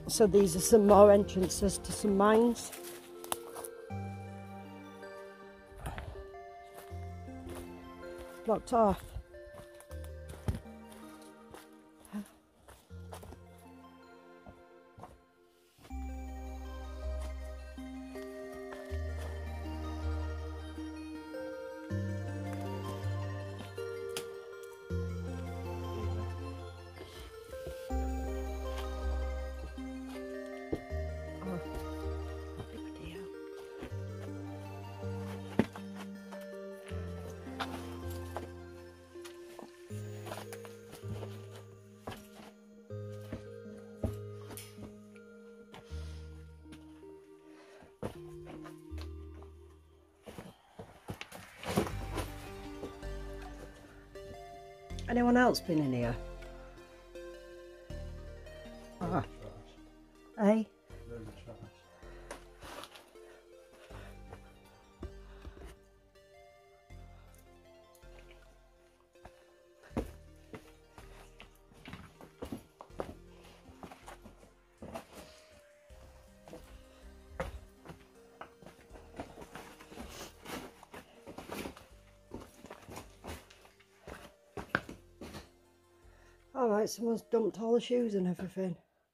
So these are some more entrances to some mines. Blocked off. Anyone else been in here? Ah. Eh? Alright, someone's dumped all the shoes and everything.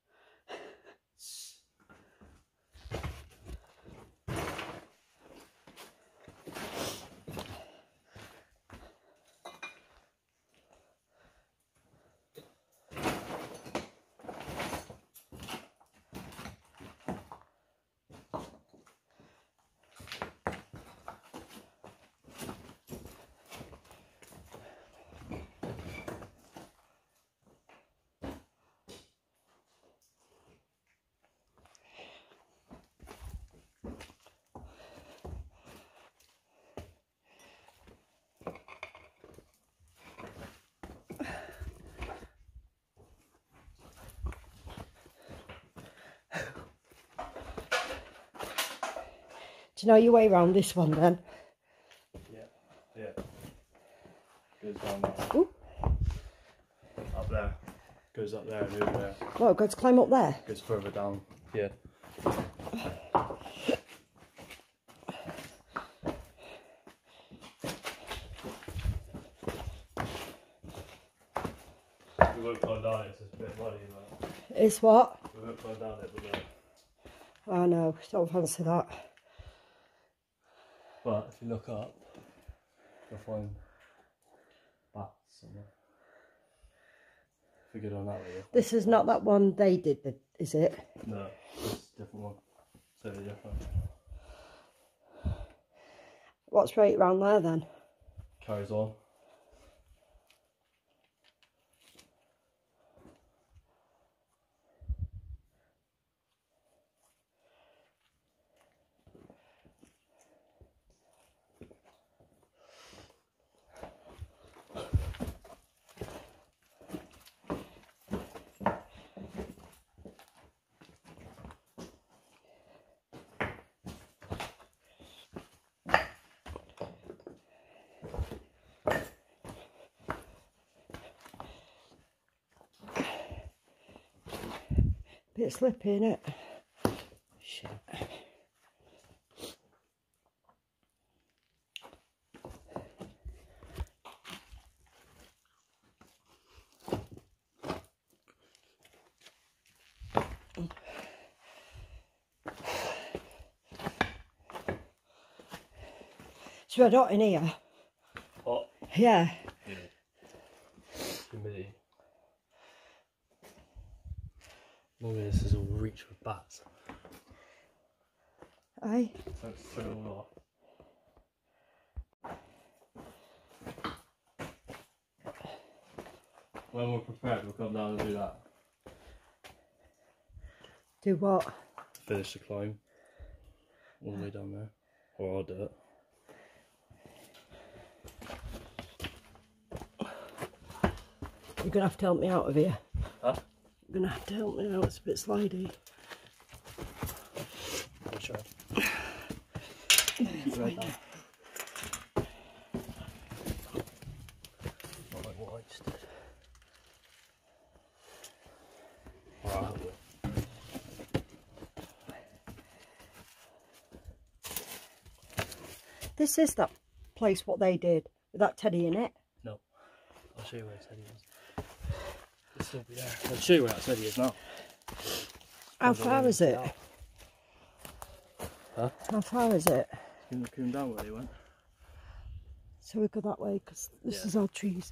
Do you know your way around this one then? Yeah. Goes down there. Ooh. Up there. Goes up there and over there. Oh, got to climb up there? Goes further down. Yeah. We won't climb down it, it's a bit muddy, but... It's what? We won't climb down it, but no. Oh no, don't fancy that. But if you look up, you'll find bats somewhere. If you go down that way. This is not that one they did, is it? No, it's a different one. Totally different. What's right round there then? Carries on. Bit slippy, innit? Shit. It's red hot in here. Hot? Yeah. Yeah. Humidity. Maybe this is all reach with bats. Aye. Let's throw it all off. When we're prepared, we'll come down and do that. Do what? Finish the climb. All the way down there. Or I'll do it. You're going to have to help me out of here. Huh? You're going to have to help me out, it's a bit slidey. I'll try. Right down. Not like what I just did. Alright, This is that place what they did with that teddy in it. No. I'll show you where Teddy is. It'll still be there. I'll show you where that Teddy is now. How far is it? Huh? How far is it? Coming down where they went. So we go that way because this is all trees.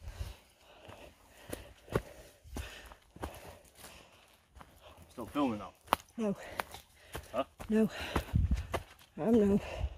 Stop filming now. No. Huh? No. No.